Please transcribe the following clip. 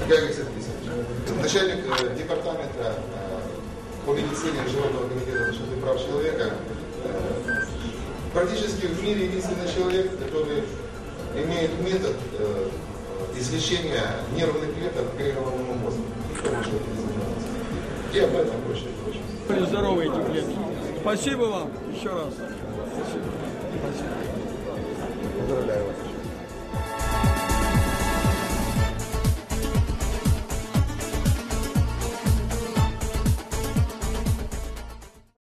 Гарик Сергеевич, начальник департамента по медицине Международного комитета защиты прав человека, практически в мире единственный человек, который имеет метод излечения нервных клеток при головному мозгу. Кто может этим заниматься? И об этом больше и больше. Здоровые эти клетки. Спасибо вам еще раз. Спасибо. Поздравляю вас.